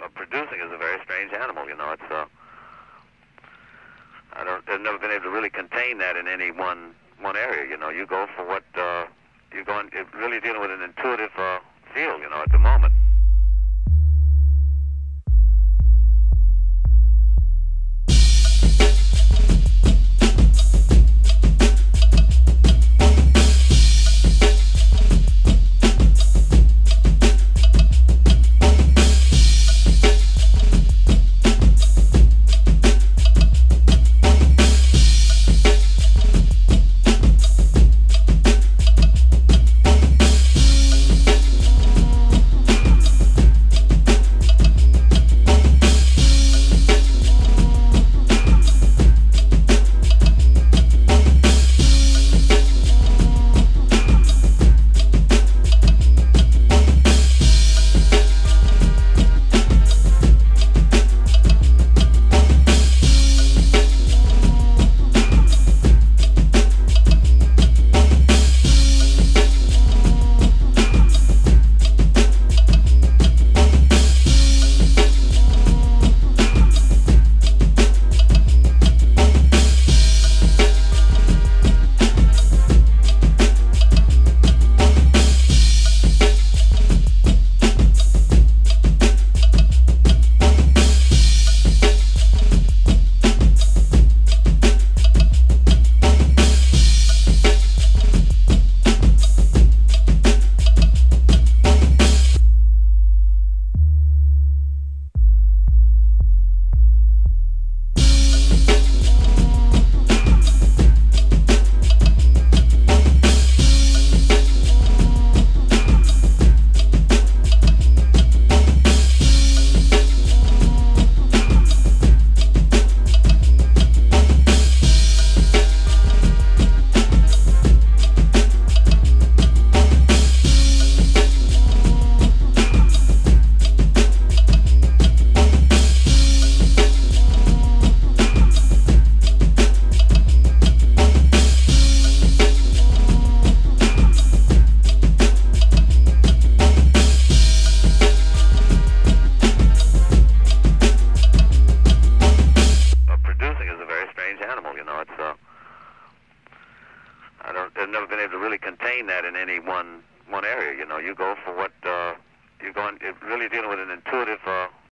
Producing is a very strange animal, you know. I've never been able to really contain that in any one area, you know. You go for what, you're really dealing with an intuitive feel, you know, at the moment. Animal, you know. I've never been able to really contain that in any one area, you know. You go for what, you're really dealing with an intuitive